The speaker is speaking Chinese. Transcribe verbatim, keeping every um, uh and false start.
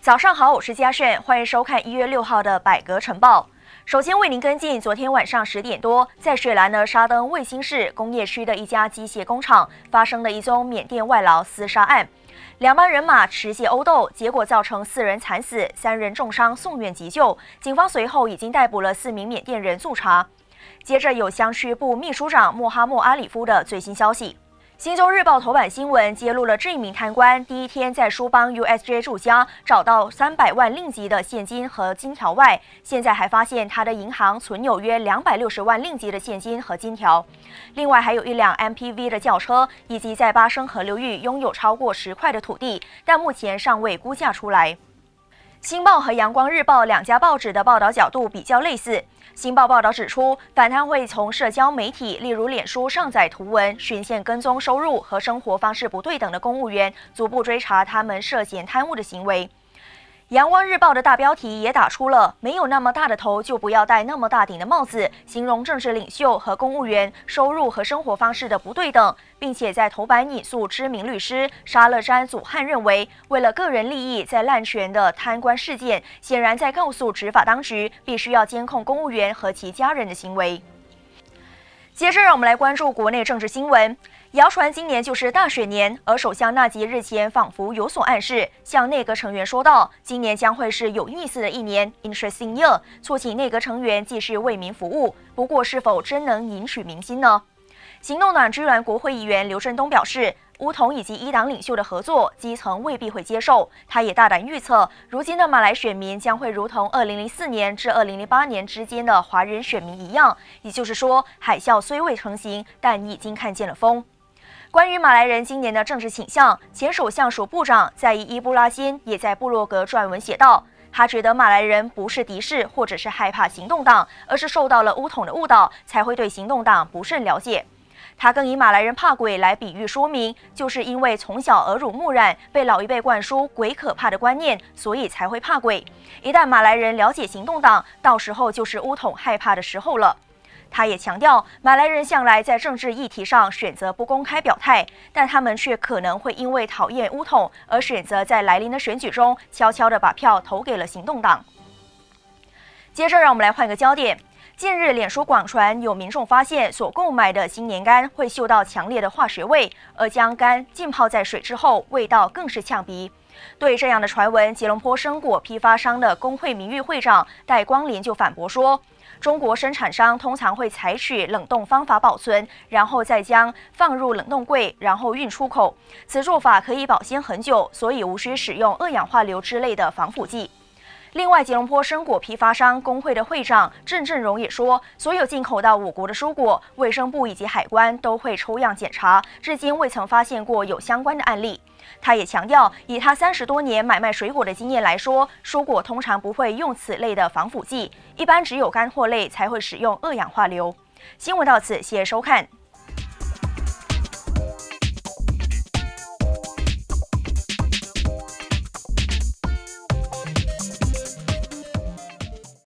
早上好，我是嘉炫，欢迎收看一月六号的百格晨报。首先为您跟进，昨天晚上十点多，在雪兰莪沙登卫星市工业区的一家机械工厂发生了一宗缅甸外劳厮杀案，两班人马持械殴斗，结果造成四人惨死，三人重伤送院急救。警方随后已经逮捕了四名缅甸人驻查。接着有乡区部秘书长穆哈默阿里夫的最新消息。新洲日报头版新闻揭露了这一名贪官第一天在舒邦 U S J 住家找到三百万令吉的现金和金条外，现在还发现他的银行存有约两百六十万令吉的现金和金条。另外还有一辆 M P V 的轿车，以及在巴生河流域拥有超过十块的土地，但目前尚未估价出来。新报和阳光日报两家报纸的报道角度比较类似。新报报道指出，反贪会从社交媒体，例如脸书上载图文，循线跟踪收入和生活方式不对等的公务员，逐步追查他们涉嫌贪污的行为。阳光日报的大标题也打出了"没有那么大的头，就不要戴那么大顶的帽子"，形容政治领袖和公务员收入和生活方式的不对等，并且在头版引述知名律师沙勒詹祖汉认为，为了个人利益在滥权的贪官事件，显然在告诉执法当局必须要监控公务员和其家人的行为。接着让我们来关注国内政治新闻。谣传今年就是大选年，而首相纳吉日前仿佛有所暗示，向内阁成员说道，今年将会是有意思的一年 ，interesting year， 促请内阁成员继续为民服务。不过，是否真能赢取民心呢？行动党居然国会议员刘振东表示，巫统以及一党领袖的合作，基层未必会接受。他也大胆预测，如今的马来选民将会如同二零零四年至二零零八年之间的华人选民一样，也就是说，海啸虽未成型，但已经看见了风。关于马来人今年的政治倾向，前首相署部长在伊伊布拉辛也在部落格撰文写道，他觉得马来人不是敌视或者是害怕行动党，而是受到了巫统的误导，才会对行动党不甚了解。他更以马来人怕鬼来比喻说明，就是因为从小耳濡目染，被老一辈灌输鬼可怕的观念，所以才会怕鬼。一旦马来人了解行动党，到时候就是巫统害怕的时候了。他也强调，马来人向来在政治议题上选择不公开表态，但他们却可能会因为讨厌巫统而选择在来临的选举中悄悄地把票投给了行动党。接着让我们来换个焦点。近日，脸书广传有民众发现所购买的新年柑会嗅到强烈的化学味，而将柑浸泡在水之后，味道更是呛鼻。对这样的传闻，吉隆坡生果批发商的工会名誉会长戴光廉就反驳说，中国生产商通常会采取冷冻方法保存，然后再将放入冷冻柜，然后运出口。此做法可以保鲜很久，所以无需使用二氧化硫之类的防腐剂。另外，吉隆坡生果批发商工会的会长郑振荣也说，所有进口到我国的蔬果，卫生部以及海关都会抽样检查，至今未曾发现过有相关的案例。他也强调，以他三十多年买卖水果的经验来说，蔬果通常不会用此类的防腐剂，一般只有干货类才会使用二氧化硫。新闻到此，谢谢收看。